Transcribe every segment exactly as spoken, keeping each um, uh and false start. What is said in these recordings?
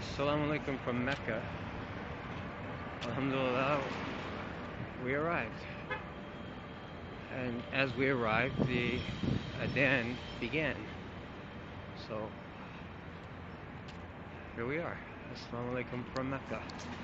Assalamu alaikum from Mecca. Alhamdulillah, we arrived. And as we arrived, the Adhan began. So, here we are. Assalamu alaikum from Mecca.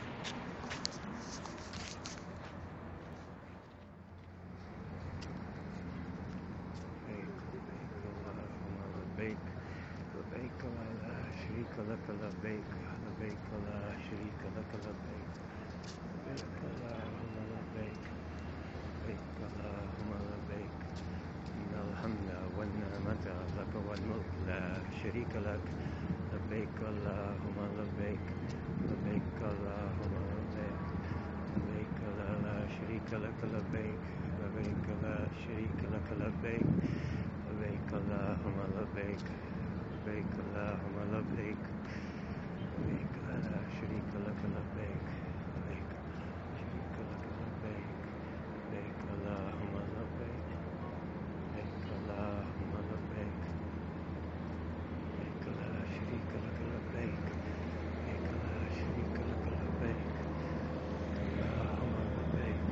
لبيك لبيك لا شريك لك لبيك لبيك لا شريك لك لبيك لبيك اللهم لبيك لبيك اللهم لبيك إن الحمد والنعمة لك والملك لا شريك لك لبيك اللهم لبيك لبيك اللهم لبيك لبيك لا شريك لك لبيك لبيك لا شريك لك لبيك لبيك اللهم لبيك لبيك اللهم لبيك لبيك لا شريك لك لبيك لبيك شريك لك لبيك لبيك اللهم لبيك لبيك اللهم لبيك لبيك لا شريك لك لبيك لبيك لا شريك لك لبيك اللهم لبيك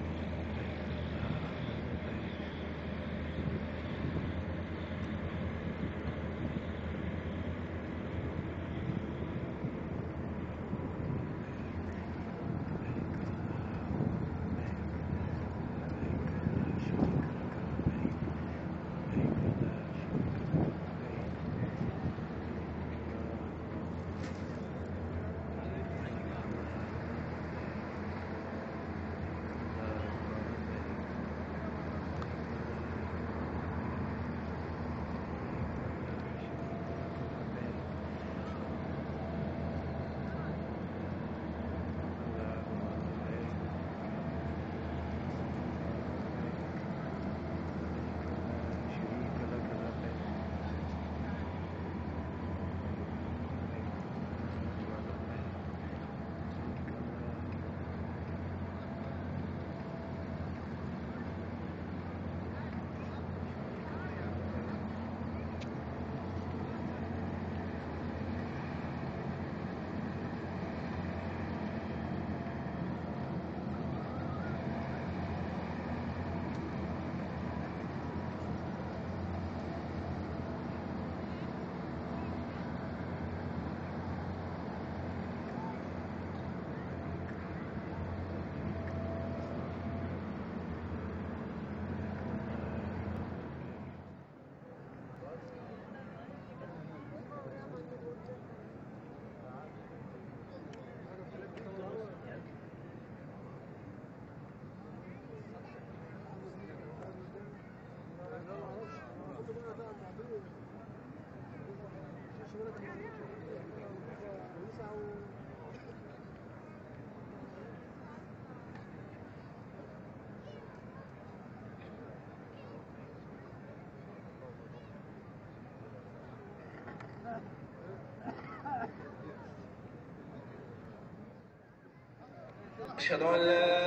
أشهد أن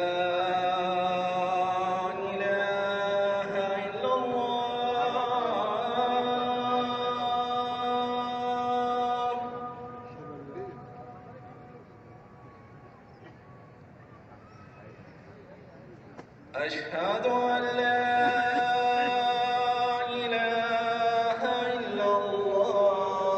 لا إله إلا الله أشهد أن لا إله إلا الله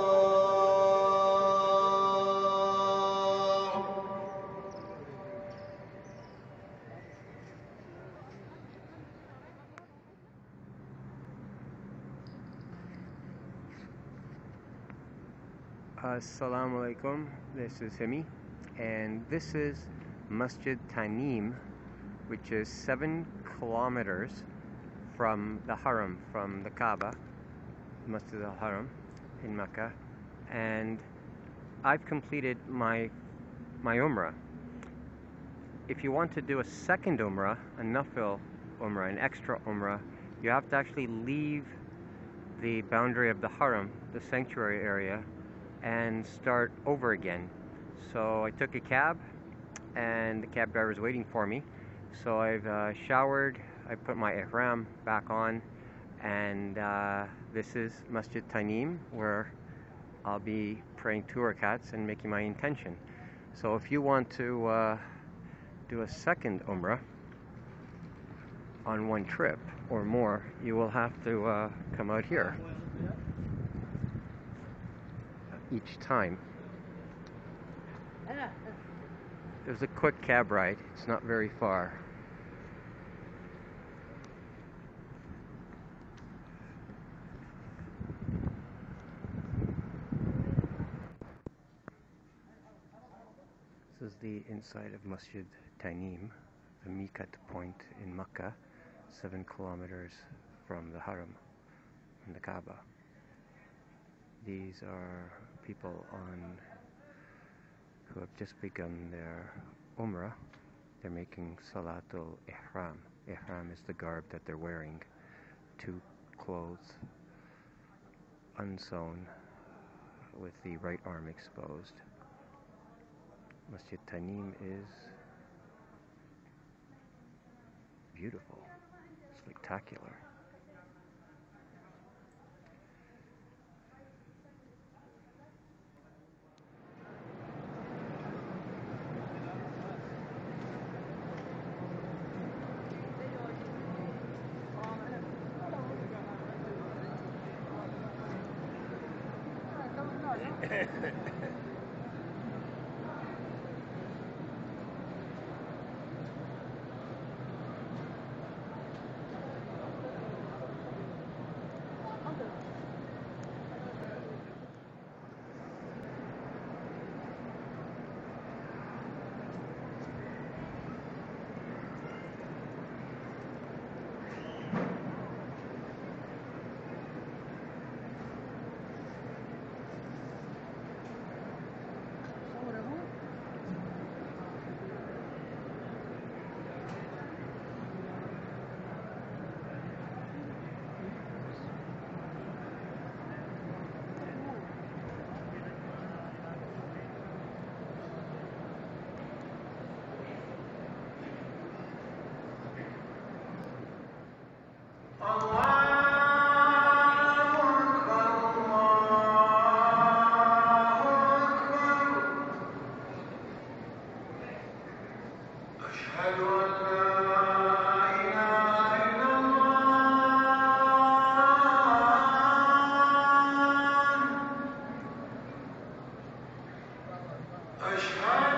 Assalamu alaikum, this is Himi, and this is Masjid Tanim, which is seven kilometers from the Haram, from the Kaaba, Masjid al-Haram in Mecca, and I've completed my my Umrah. If you want to do a second Umrah, a Nafil Umrah, an extra Umrah, you have to actually leave the boundary of the Haram, the sanctuary area, and start over again. So I took a cab, and the cab driver is waiting for me. So I've uh, showered, I put my ihram back on, and uh, this is Masjid Tanim, where I'll be praying two rakats and making my intention. So if you want to uh, do a second Umrah on one trip or more, you will have to uh, come out here each time. There's a quick cab ride. It's not very far. This is the inside of Masjid Tanim, the Miqat point in Makkah, seven kilometers from the Haram and the Kaaba. These are people on who have just begun their Umrah. They're making Salatul Ihram. Ihram is the garb that they're wearing, two clothes unsewn with the right arm exposed. Masjid Tanim is beautiful, spectacular. أشهد